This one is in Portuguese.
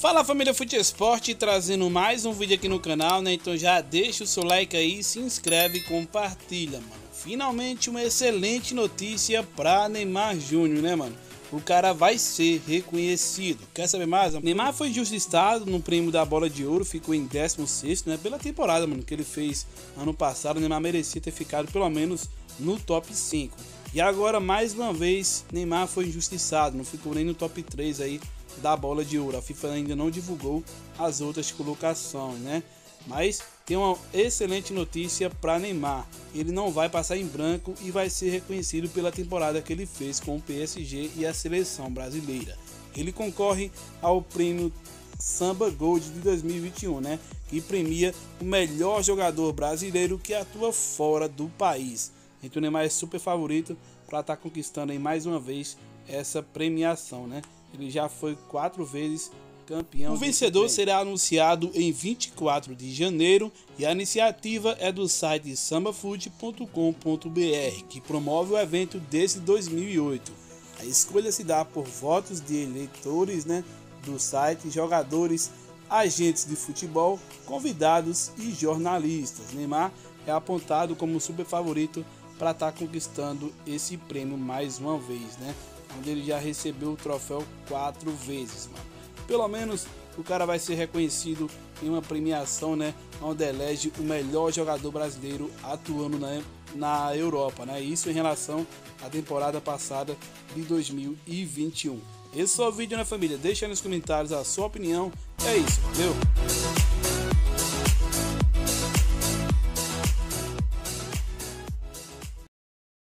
Fala família Fute Esporte, trazendo mais um vídeo aqui no canal, né? Então já deixa o seu like aí, se inscreve e compartilha, mano. Finalmente uma excelente notícia pra Neymar Júnior, né, mano? O cara vai ser reconhecido. Quer saber mais? Neymar foi injustiçado no prêmio da Bola de Ouro, ficou em 16º, né? Pela temporada, mano, que ele fez ano passado. O Neymar merecia ter ficado pelo menos no top 5. E agora, mais uma vez, Neymar foi injustiçado, não ficou nem no top 3 aí da Bola de Ouro. A FIFA ainda não divulgou as outras colocações, né? Mas tem uma excelente notícia para Neymar. Ele não vai passar em branco e vai ser reconhecido pela temporada que ele fez com o PSG e a seleção brasileira. Ele concorre ao prêmio Samba Gold de 2021, né? Que premia o melhor jogador brasileiro que atua fora do país. Então o Neymar é super favorito para estar conquistando aí mais uma vez essa premiação, né? Ele já foi 4 vezes campeão. O vencedor será anunciado em 24 de janeiro e a iniciativa é do site sambafute.com.br, que promove o evento desde 2008. A escolha se dá por votos de eleitores, né, do site, jogadores, agentes de futebol, convidados e jornalistas. Neymar é apontado como super favorito para estar conquistando esse prêmio mais uma vez, né? Onde ele já recebeu o troféu 4 vezes, mano. Pelo menos o cara vai ser reconhecido em uma premiação, né? Onde elege o melhor jogador brasileiro atuando na Europa, né? Isso em relação à temporada passada de 2021. Esse é o vídeo, né, família? Deixa aí nos comentários a sua opinião. É isso, valeu!